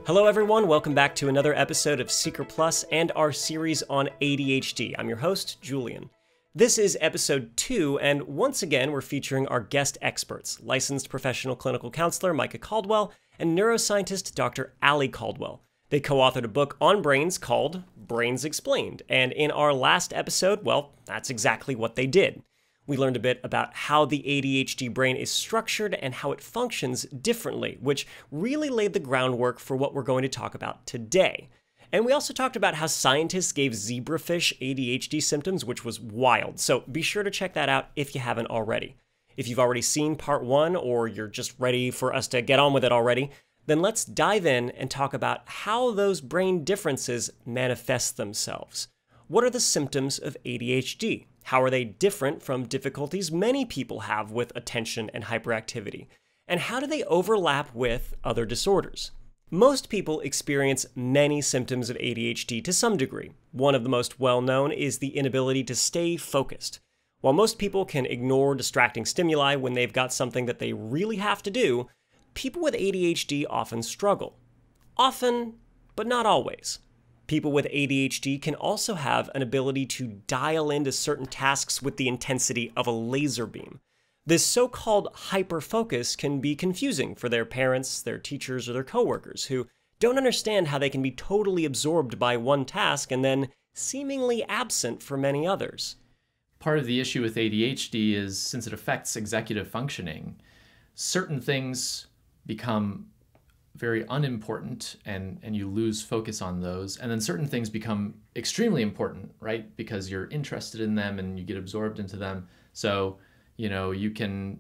Hello everyone, welcome back to another episode of Seeker Plus and our series on ADHD. I'm your host, Julian. This is episode 2, and once again we're featuring our guest experts, licensed professional clinical counselor Micah Caldwell and neuroscientist Dr. Ali Caldwell. They co-authored a book on brains called Brains Explained, and in our last episode, well, that's exactly what they did. We learned a bit about how the ADHD brain is structured and how it functions differently, which really laid the groundwork for what we're going to talk about today. And we also talked about how scientists gave zebrafish ADHD symptoms, which was wild. So be sure to check that out if you haven't already. If you've already seen part 1 or you're just ready for us to get on with it already, then let's dive in and talk about how those brain differences manifest themselves. What are the symptoms of ADHD? How are they different from difficulties many people have with attention and hyperactivity? And how do they overlap with other disorders? Most people experience many symptoms of ADHD to some degree. One of the most well-known is the inability to stay focused. While most people can ignore distracting stimuli when they've got something that they really have to do, people with ADHD often struggle. Often, but not always. People with ADHD can also have an ability to dial into certain tasks with the intensity of a laser beam. This so-called hyperfocus can be confusing for their parents, their teachers, or their coworkers who don't understand how they can be totally absorbed by one task and then seemingly absent for many others. Part of the issue with ADHD is, since it affects executive functioning, certain things become very unimportant and you lose focus on those. And then certain things become extremely important, right? Because you're interested in them and you get absorbed into them. So, you can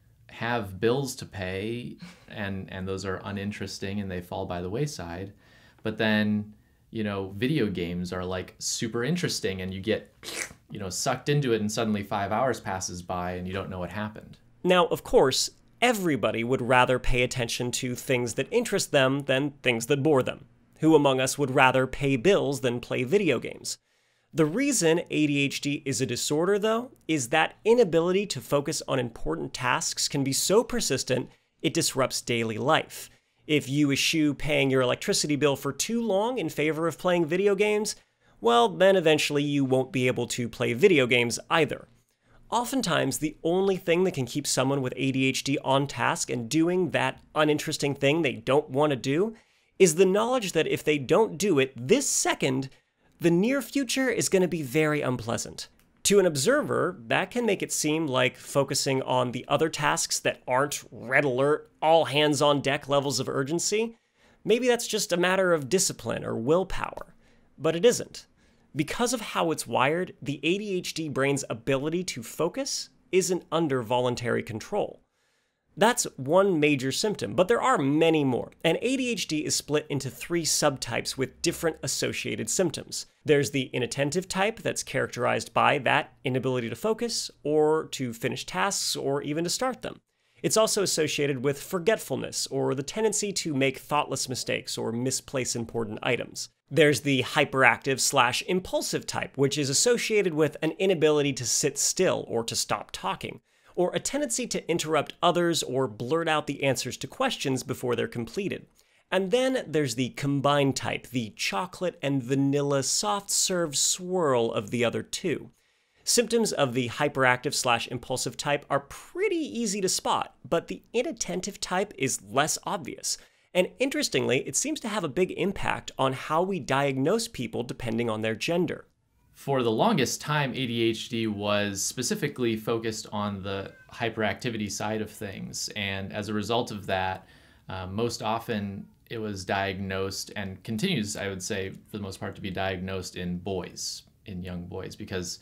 have bills to pay and those are uninteresting and they fall by the wayside. But then, video games are like super interesting and you get, sucked into it and suddenly 5 hours passes by and you don't know what happened. Now, of course, everybody would rather pay attention to things that interest them than things that bore them. Who among us would rather pay bills than play video games? The reason ADHD is a disorder, though, is that inability to focus on important tasks can be so persistent it disrupts daily life. If you eschew paying your electricity bill for too long in favor of playing video games, well, then eventually you won't be able to play video games either. Oftentimes, the only thing that can keep someone with ADHD on task and doing that uninteresting thing they don't want to do is the knowledge that if they don't do it this second, the near future is going to be very unpleasant. To an observer, that can make it seem like focusing on the other tasks that aren't red alert, all hands on deck levels of urgency. Maybe that's just a matter of discipline or willpower, but it isn't. Because of how it's wired, the ADHD brain's ability to focus isn't under voluntary control. That's one major symptom, but there are many more, and ADHD is split into 3 subtypes with different associated symptoms. There's the inattentive type that's characterized by that inability to focus, or to finish tasks, or even to start them. It's also associated with forgetfulness, or the tendency to make thoughtless mistakes or misplace important items. There's the hyperactive/impulsive type, which is associated with an inability to sit still or to stop talking, or a tendency to interrupt others or blurt out the answers to questions before they're completed. And then there's the combined type, the chocolate and vanilla soft-serve swirl of the other two. Symptoms of the hyperactive/impulsive type are pretty easy to spot, but the inattentive type is less obvious. And interestingly, it seems to have a big impact on how we diagnose people depending on their gender. For the longest time, ADHD was specifically focused on the hyperactivity side of things. And as a result of that, most often it was diagnosed and continues, I would say, for the most part, to be diagnosed in boys, in young boys, because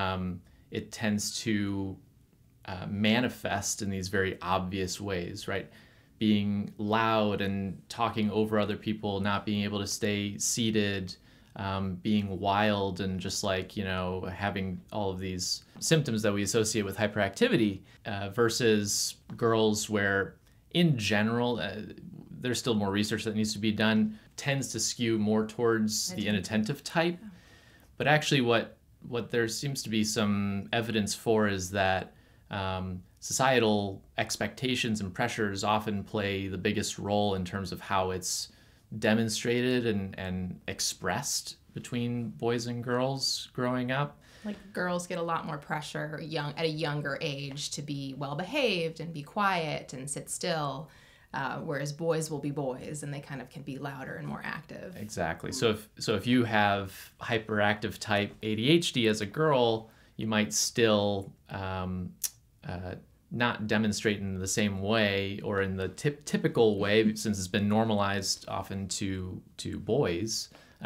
it tends to manifest in these very obvious ways, right? Being loud and talking over other people, not being able to stay seated, being wild, and just having all of these symptoms that we associate with hyperactivity, versus girls where, in general, there's still more research that needs to be done, tends to skew more towards the inattentive type. But actually what there seems to be some evidence for is that societal expectations and pressures often play the biggest role in terms of how it's demonstrated and expressed between boys and girls growing up. Like girls get a lot more pressure at a younger age to be well behaved and be quiet and sit still, whereas boys will be boys and they kind of can be louder and more active. Exactly. So if you have hyperactive type ADHD as a girl, you might still not demonstrate in the same way or in the typical way, since it's been normalized often to boys,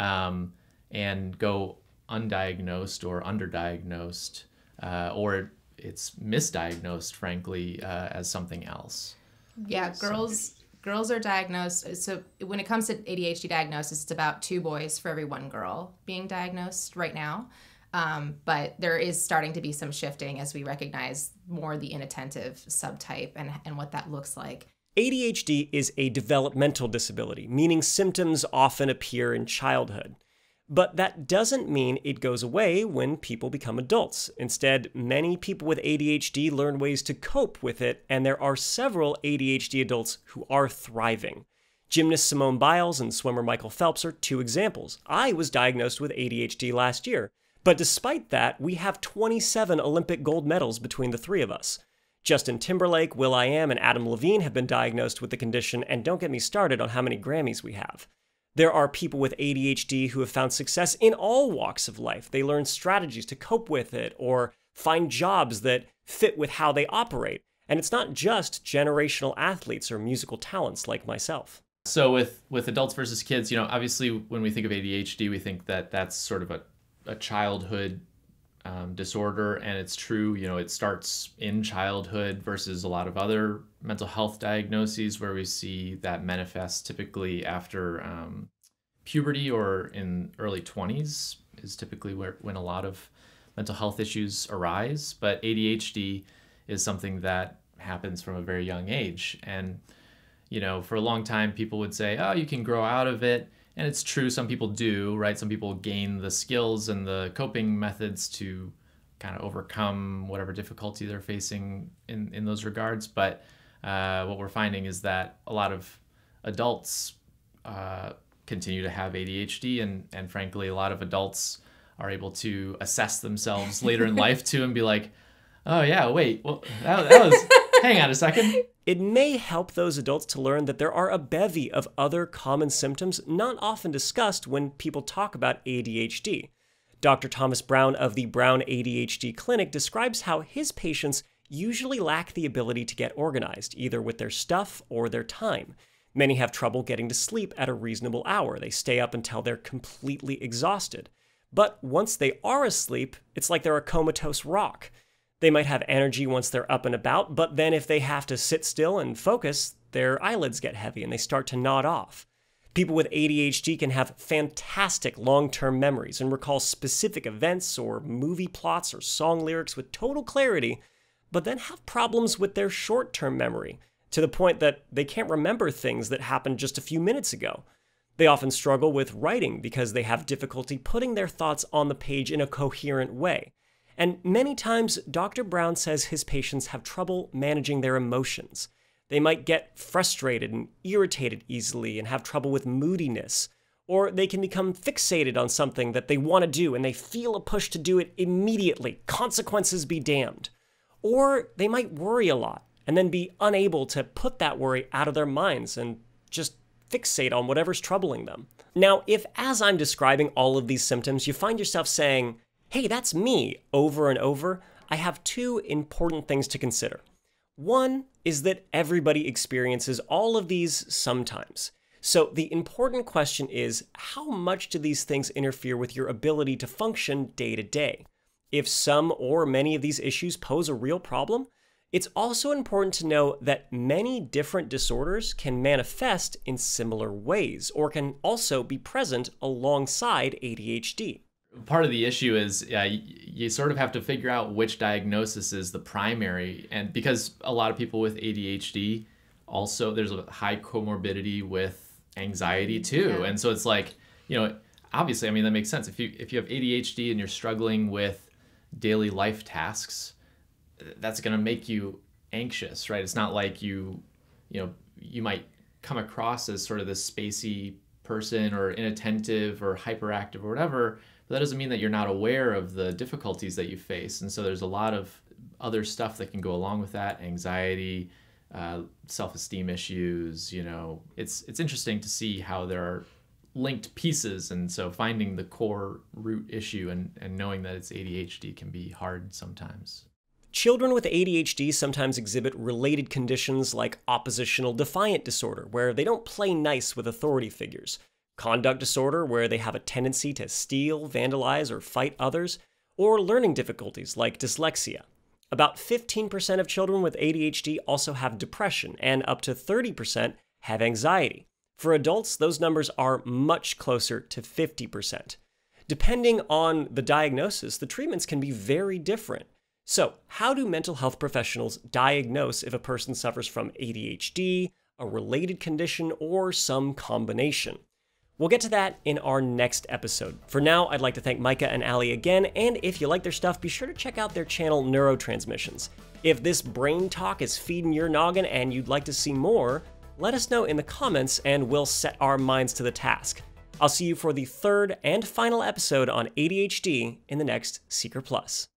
and go undiagnosed or underdiagnosed, or it's misdiagnosed, frankly, as something else. Yeah, girls are diagnosed. So when it comes to ADHD diagnosis, it's about 2 boys for every 1 girl being diagnosed right now. But there is starting to be some shifting as we recognize more the inattentive subtype and what that looks like. ADHD is a developmental disability, meaning symptoms often appear in childhood. But that doesn't mean it goes away when people become adults. Instead, many people with ADHD learn ways to cope with it, and there are several ADHD adults who are thriving. Gymnast Simone Biles and swimmer Michael Phelps are 2 examples. I was diagnosed with ADHD last year, but despite that, we have 27 Olympic gold medals between the 3 of us. Justin Timberlake, will.i.am, and Adam Levine have been diagnosed with the condition, and don't get me started on how many Grammys we have. There are people with ADHD who have found success in all walks of life. They learn strategies to cope with it or find jobs that fit with how they operate. And it's not just generational athletes or musical talents like myself. So with adults versus kids, obviously when we think of ADHD, we think that that's sort of a childhood disorder, and it's true, it starts in childhood versus a lot of other mental health diagnoses where we see that manifest typically after puberty or in early 20s is typically when a lot of mental health issues arise. But ADHD is something that happens from a very young age. And, for a long time, people would say, oh, you can grow out of it. And it's true, some people do, right? Some people gain the skills and the coping methods to kind of overcome whatever difficulty they're facing in those regards. But what we're finding is that a lot of adults continue to have ADHD, and frankly, a lot of adults are able to assess themselves later in life too and be like, oh yeah, wait, well, that was, hang on a second. It may help those adults to learn that there are a bevy of other common symptoms not often discussed when people talk about ADHD. Dr. Thomas Brown of the Brown ADHD Clinic describes how his patients usually lack the ability to get organized, either with their stuff or their time. Many have trouble getting to sleep at a reasonable hour. They stay up until they're completely exhausted. But once they are asleep, it's like they're a comatose rock. They might have energy once they're up and about, but then if they have to sit still and focus, their eyelids get heavy and they start to nod off. People with ADHD can have fantastic long-term memories and recall specific events or movie plots or song lyrics with total clarity, but then have problems with their short-term memory, to the point that they can't remember things that happened just a few minutes ago. They often struggle with writing because they have difficulty putting their thoughts on the page in a coherent way. And many times, Dr. Brown says his patients have trouble managing their emotions. They might get frustrated and irritated easily and have trouble with moodiness. Or they can become fixated on something that they want to do and they feel a push to do it immediately. Consequences be damned. Or they might worry a lot and then be unable to put that worry out of their minds and just fixate on whatever's troubling them. Now, if as I'm describing all of these symptoms, you find yourself saying, hey, that's me, over and over, I have 2 important things to consider. One is that everybody experiences all of these sometimes. So the important question is, how much do these things interfere with your ability to function day to day? If some or many of these issues pose a real problem, it's also important to know that many different disorders can manifest in similar ways or can also be present alongside ADHD. Part of the issue is you sort of have to figure out which diagnosis is the primary. And because a lot of people with ADHD, also there's a high comorbidity with anxiety too. Yeah. And so it's like, obviously, I mean, that makes sense. If you have ADHD and you're struggling with daily life tasks, that's going to make you anxious, right? It's not like you might come across as sort of this spacey person or inattentive or hyperactive or whatever, but that doesn't mean that you're not aware of the difficulties that you face. And so there's a lot of other stuff that can go along with that, anxiety, self-esteem issues. It's interesting to see how there are linked pieces, and so finding the core root issue and knowing that it's ADHD can be hard sometimes. Children with ADHD sometimes exhibit related conditions like oppositional defiant disorder, where they don't play nice with authority figures, conduct disorder, where they have a tendency to steal, vandalize, or fight others, or learning difficulties like dyslexia. About 15% of children with ADHD also have depression, and up to 30% have anxiety. For adults, those numbers are much closer to 50%. Depending on the diagnosis, the treatments can be very different. So, how do mental health professionals diagnose if a person suffers from ADHD, a related condition, or some combination? We'll get to that in our next episode. For now, I'd like to thank Micah and Ali again, and if you like their stuff, be sure to check out their channel Neurotransmissions. If this brain talk is feeding your noggin and you'd like to see more, let us know in the comments and we'll set our minds to the task. I'll see you for the third and final episode on ADHD in the next Seeker Plus.